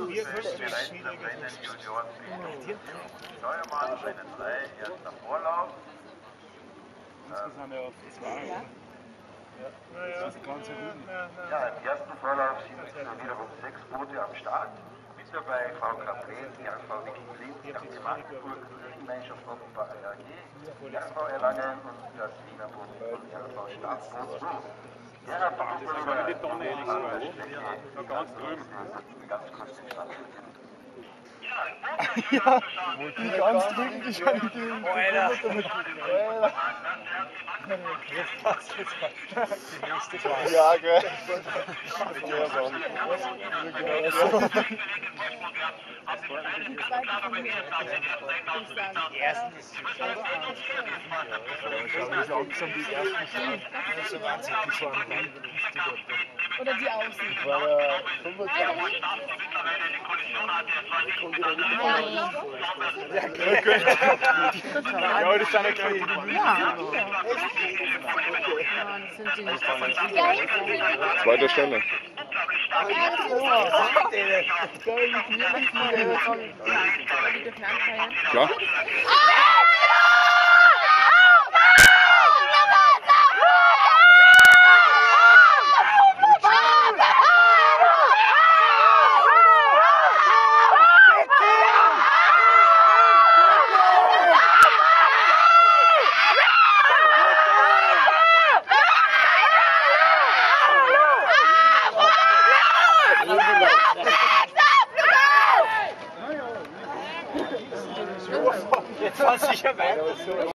Samstags Rennen Junior B Meister. Steuermann Rennen 3, erster Vorlauf. Insgesamt ja auf 2. Das ist ganz gut. Ja, im ersten Vorlauf sind wiederum 6 Boote am Start. Mit dabei VK Plain, RV Wien, RC Magdeburg, Gemeinschaft Offenbar AG, RV Erlangen und das Wiener Boot von RV Staatsboot. Ja, Das die Tonne ehrlich gesagt. Ganz drüben. Ganz kurz den Stand. Ja, die ganz drüben, die schon in die Alter! Jetzt passt es die nächste Phase. Ja, gell? Die ersten ist langsam die ersten Schauen. Das ist Wahnsinn, die waren rein. Oder die außen. Ich war ja 25. Ja, das sind ja gleich. Ja. Zweite Stelle. Klar? Jetzt war es sicher weiter.